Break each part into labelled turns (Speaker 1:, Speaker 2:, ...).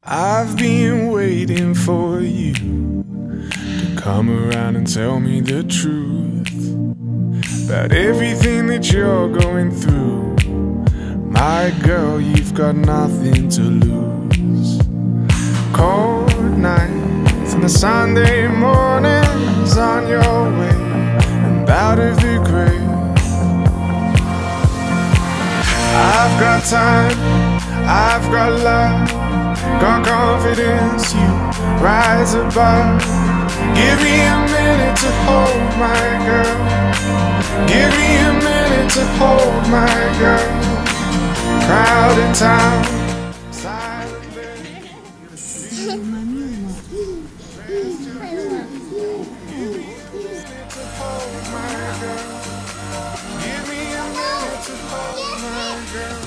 Speaker 1: I've been waiting for you to come around and tell me the truth about everything that you're going through. My girl, you've got nothing to lose. Cold nights and the Sunday mornings on your way and out of the grave. I've got time, I've got love, got confidence, you rise above. Give me a minute to hold my girl. Give me a minute to hold my girl. Crowded town, silent bed. Give me a minute to hold my girl. Give me a minute to hold my girl.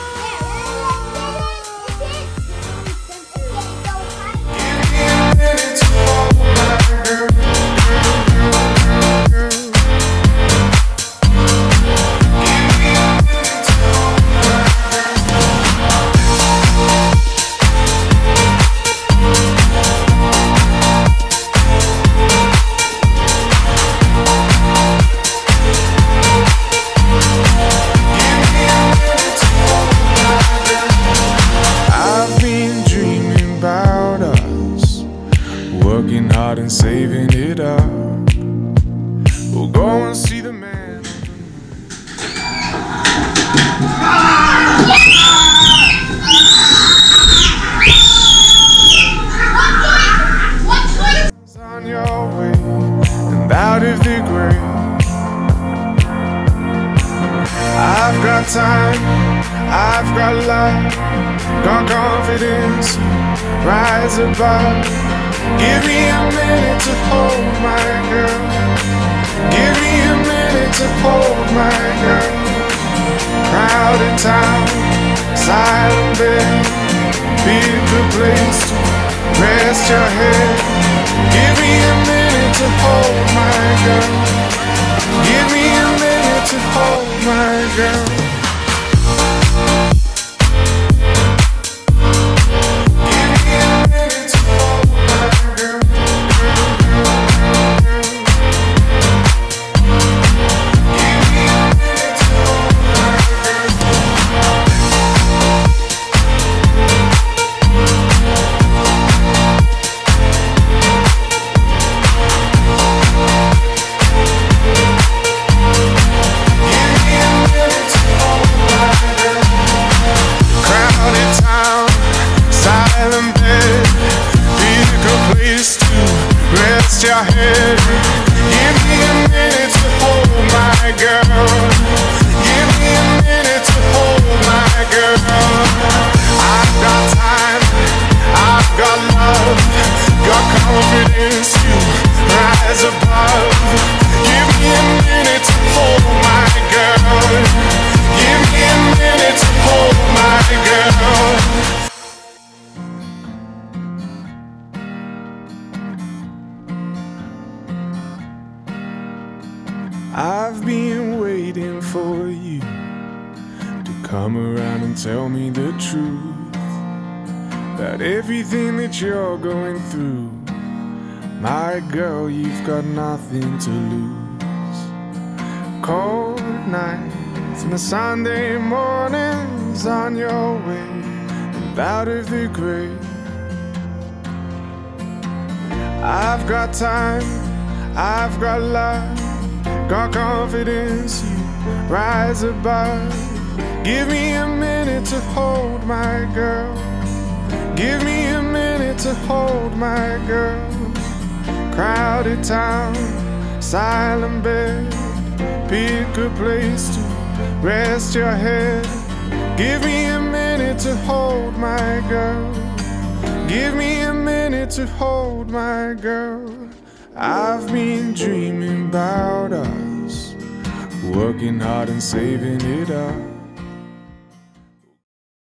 Speaker 1: Working hard and saving it up. We'll go and see the man. On your way and out of the grave. I've got time, I've got love, got confidence, rise above. Give me a minute to hold my girl. Give me a minute to hold my girl. Crowded town, silent bed, pick a place to rest your head. Give me a minute to hold my girl. Give me a minute to hold my girl. Rest your head. Give me a minute to hold my girl. Give me a minute to hold my girl. I've got time, I've got love, got confidence, you rise above. Give me a minute to hold my girl. Give me a minute to hold my girl. I've been waiting for you to come around and tell me the truth about everything that you're going through. My girl, you've got nothing to lose. Cold nights and the Sunday mornings on your way and out of the grave. I've got time, I've got love, got confidence, you rise above. Give me a minute to hold my girl. Give me a minute to hold my girl. Crowded town, silent bed, pick a place to rest your head. Give me a minute to hold my girl. Give me a minute to hold my girl. I've been dreaming about us, working hard and saving it up.